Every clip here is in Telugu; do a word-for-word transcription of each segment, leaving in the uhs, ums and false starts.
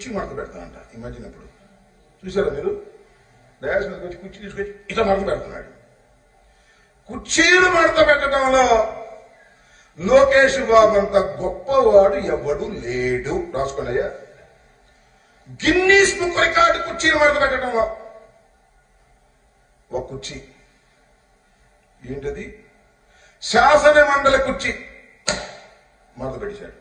కుర్చీ మడత పెడతానంట ఈ మధ్యన. ఇప్పుడు చూసారా మీరు? డయాస్ మీదకి వచ్చి కుర్చీ తీసుకొచ్చి ఇట్లా మడత పెడుతున్నాడు. కుర్చీలు మడత పెట్టడంలో లోకేష్ బాబు అంత గొప్పవాడు ఎవడు లేడు. రాసుకోండియ్యా. గిన్నీస్ బుక్ రికార్డు కుర్చీలు మడత పెట్టడంలో ఒక కుర్చీ ఏంటది? శాసన మండలి కుర్చీ మడత పెట్టేశాడు.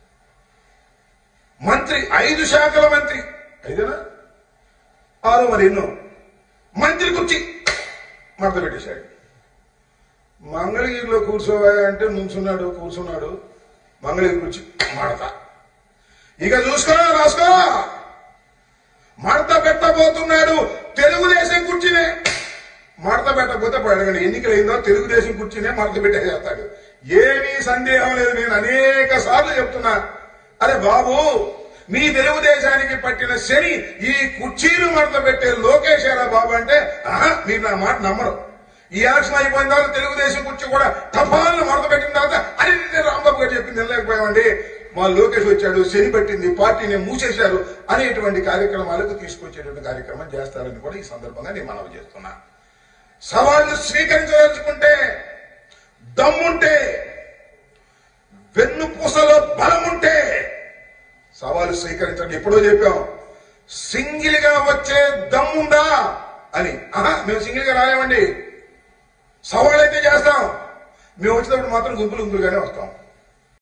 మంత్రి, ఐదు శాఖల మంత్రి, ఐదేనా ఆరో మరి ఎన్నో మంత్రి కుర్చీ మడత పెట్టేశాడు. మంగళగిరిలో కూర్చోవా అంటే నుంచున్నాడు, కూర్చున్నాడు. మంగళగిరి కుర్చీ మడత. ఇక చూసుకో, రాసుకో, మడత పెట్టబోతున్నాడు తెలుగుదేశం కుర్చీనే. మడత పెట్టకపోతే అడగండి, ఎన్నికలైందో తెలుగుదేశం కుర్చీనే మడత పెట్టేస్తాడు. ఏమీ సందేహం లేదు. నేను అనేక సార్లు చెప్తున్నా, అరే బాబు మీ తెలుగుదేశానికి పట్టిన శని ఈ కుర్చీలు మడత పెట్టే లోకేష్ ఏరా బాబు అంటే, ఆహా మీరు నా మాట నమ్మరు. ఈ యాక్షన్ అయిపోయిన తర్వాత తెలుగుదేశం కుర్చీ కూడా టపాలను మడత పెట్టిన తర్వాత అరే రాంబాబు గారు చెప్పింది వెళ్ళలేకపోయామండి, మా లోకేష్ వచ్చాడు, శని పట్టింది, పార్టీని మూసేశారు అనేటువంటి కార్యక్రమాలకు తీసుకొచ్చేటువంటి కార్యక్రమం చేస్తారని కూడా ఈ సందర్భంగా నేను మనవి చేస్తున్నా. సవాళ్లు స్వీకరించదలుచుకుంటే, దమ్ముంటే, వెన్నుపూసలో బలముంటే సవాలు స్వీకరించండి. ఎప్పుడో చెప్పాం, సింగిల్ గా వచ్చే దమ్ముందా అని. ఆహా మేము సింగిల్ గా రాలేమండి, సవాల్ అయితే చేస్తాం. మేము వచ్చినప్పుడు మాత్రం గుంపులు గుంపులుగానే వస్తాం.